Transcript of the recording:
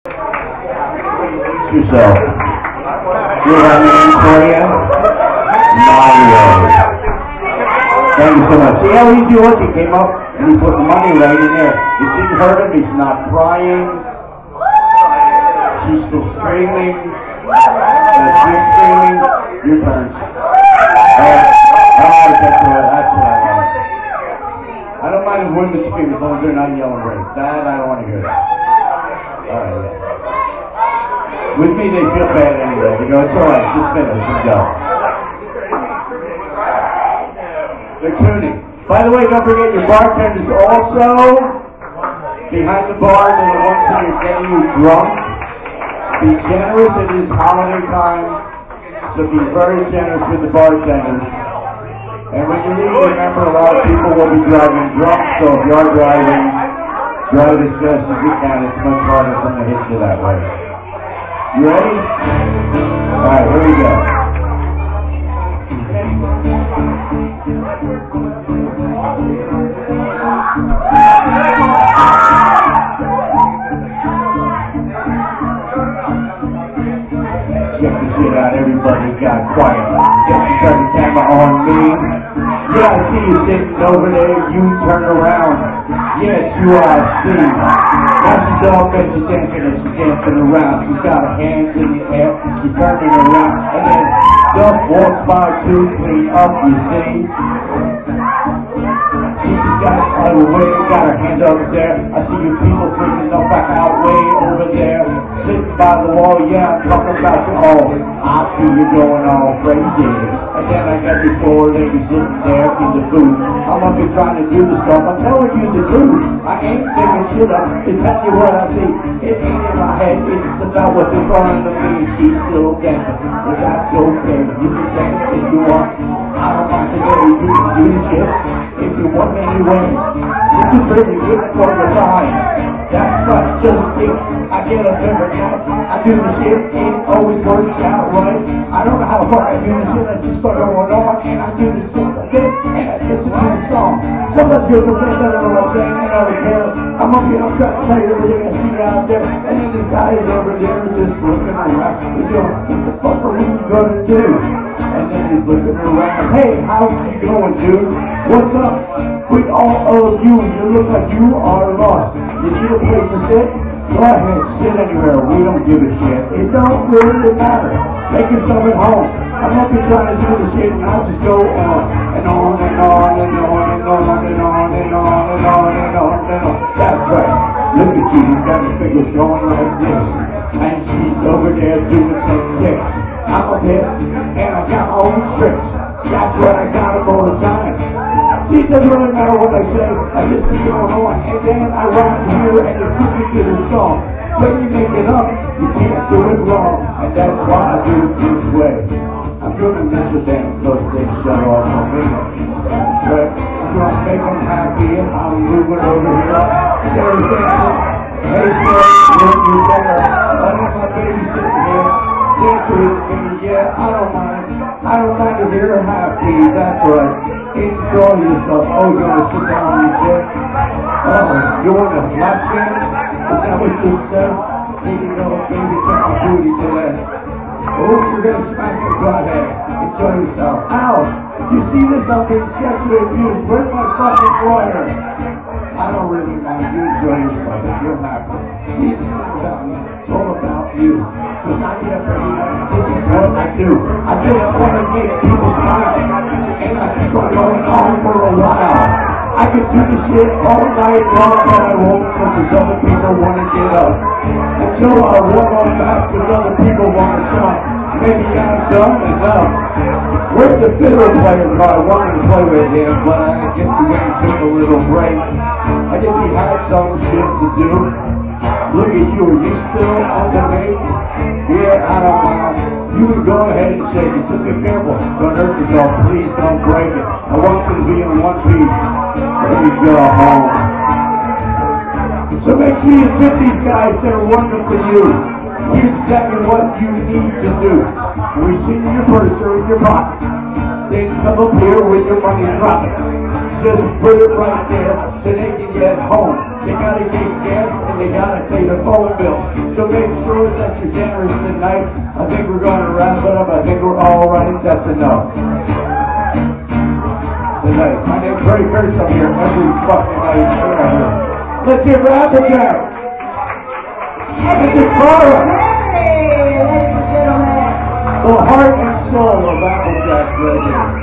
Yourself. You have an name for you? Mario. Thank you so much. See how easy it was? He came up and he put the money right in there. It didn't hurt him. He's not crying. She's still screaming. She's screaming. Your turn. Alright, that's what I want. I don't mind if women scream as long as they're not yelling right. That, I don't want to hear that. Alright, yeah. With me, they feel bad anyway. They go, it's alright, just finish and go. They're tuning. By the way, don't forget your bartenders also behind the bar. They're the ones that are getting you drunk. Be generous. It is holiday time, so be very generous with the bartenders. And when you leave, remember a lot of people will be driving drunk, so if you are driving, drive as fast as you can. It's much harder for them to hit you that way. You ready? Alright, here we go. Check the shit out, everybody got quiet. Get the camera on me. Yeah, I see you sitting over there, you turn around. Yes, you are seen. That's the dog that she's dancing and she's dancing around. She's got her hands in the air, she's turning around. And then Duff walks by to clean up, you see. She's got her way, got her hand up there. I see you people freaking up back out way over there. Sitting by the wall, yeah, I'm talking about you all. I see you going all crazy. And then I got these four ladies sitting there in the booth. I'm up here trying to do the stuff. I'm telling you the truth. I ain't thinking shit up. To tell you what I see. It ain't in my head. It's about what's in front of me. She's still dancing. But that's okay. You can dance if you want. I don't mind today. You can do the shit if you want anyway. This is really good for the time. That's not just it. I get up every night. I do the shit. It always works out right. I don't know how far I do the shit. I just start going on and I do the shit like this and I listen to the song. Sometimes you're the best. I don't know what I'm saying. I don't care. I'm up here. I'm trying to tell you everything I see out there. And then this guy is over there just looking around. He's going, what the fuck are we gonna do? And then he's looking around. Hey, how's it going, dude? What's up with all of you? You look like you are lost. You need a place to sit? Go ahead, sit anywhere. We don't give a shit. It don't really matter. Make yourself at home. I'm not just trying to do the shit and I'll just go on and on and on and on and on and on and on and on and on and on. That's right. Look at you. You've got your fingers going like this. And she's over there doing the same thing. I'm up here and I got my own tricks. That's what I got them all the time. See, it doesn't really matter what I say. I just keep going on and then I rhyme here and it puts me to the song. When you make it up, you can't do it wrong. And that's why I do it this way. I'm gonna mess with them because they shut off on me. But I'm gonna make them happy and I'm moving over here. They're dancing. Hey, sir, look, you better. I got my baby sitting here. Dance with me, yeah, I don't mind. I don't mind if you're happy, that's right. Enjoy yourself. Oh, you're gonna sit down on your chair? Oh, you want a flat chair? Is that what you said? Here you go, baby, take my booty to that. Oh, you're gonna smack your butt head. Enjoy yourself. Ow! You see this? I'm being sexually abused. Where's my fucking lawyer? I don't really mind. You enjoy yourself if you're happy. This is about me. It's all about you. Because I get up every night. This is what I do. I just want to make people smile. And I keep on going on for a while. I can do this shit all night long, but I won't because other people want to get up. Until I walk on back because other people want to jump. Maybe I'm done enough. Where's the fiddle player? I wanted to play with him, but I guess we went and took a little break. I guess he had some shit to do. Look at you, are you still on the make? Yeah, I don't mind. You can go ahead and shake it. Just be careful. Don't hurt yourself. Please don't break it. I want you to be in one piece. Let me go home. So make sure you fit these guys that are working for you. Here's exactly what you need to do. Reach in your purse or in your pocket. Then come up here with your money dropping. Just put it right there so they can get home. They gotta get gas and they gotta pay the phone bill. So make sure that you're generous tonight. I think we're gonna wrap it up. I think we're all right. That's enough. Tonight. My name's Freddie Kurtz. I'm here every fucking night forever. Let's hear for Applejack. This is Clara. Hey, ladies and gentlemen. The heart and soul of Applejack right here.